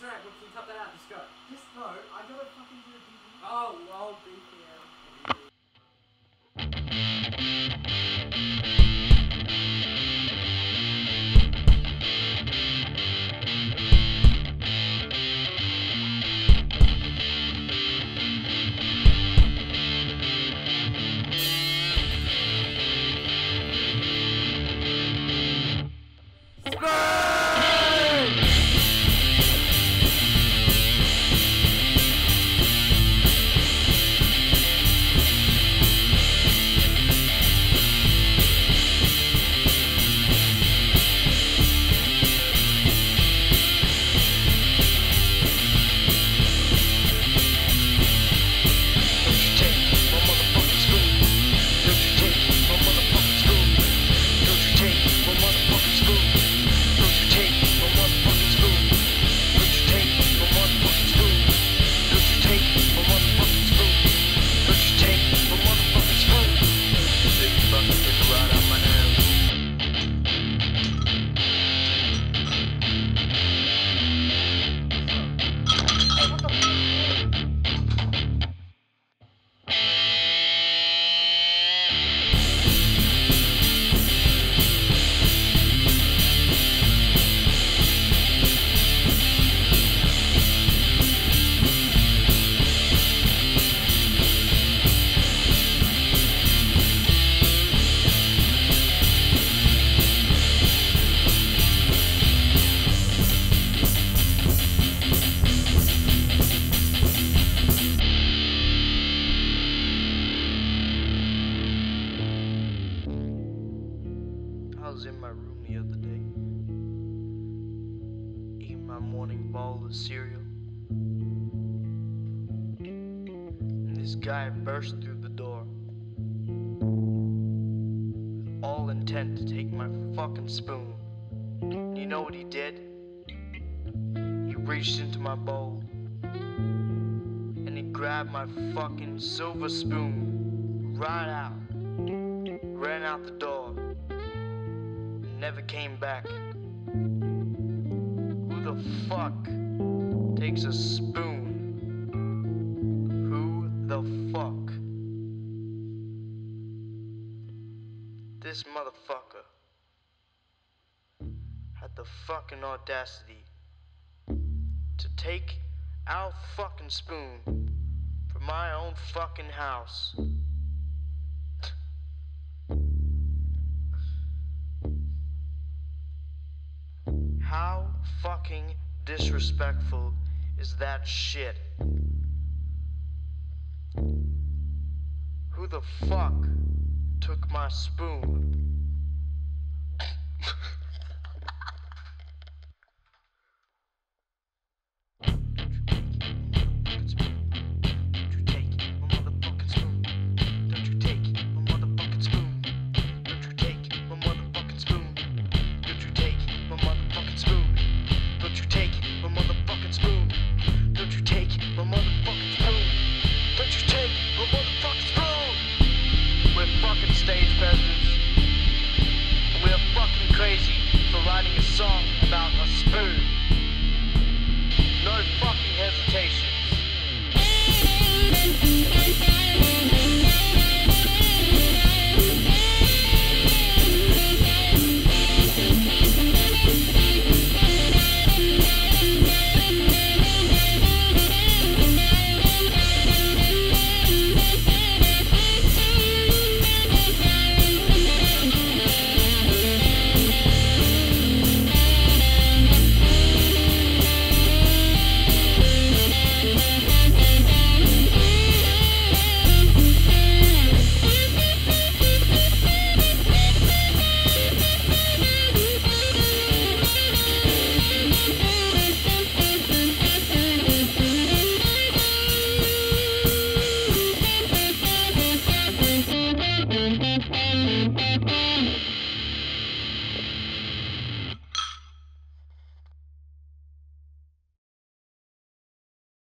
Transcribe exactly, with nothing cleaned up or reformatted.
Shrek, when can you cut that out? Just go. Just no, I gotta fucking do a B B. Oh, well, B P M. I was in my room the other day, eating my morning bowl of cereal, and this guy burst through the door, with all intent to take my fucking spoon. And you know what he did? He reached into my bowl, and he grabbed my fucking silver spoon right out, ran out the door, never came back. Who the fuck takes a spoon? Who the fuck? This motherfucker had the fucking audacity to take our fucking spoon from my own fucking house. How fucking disrespectful is that shit? Who the fuck took my spoon?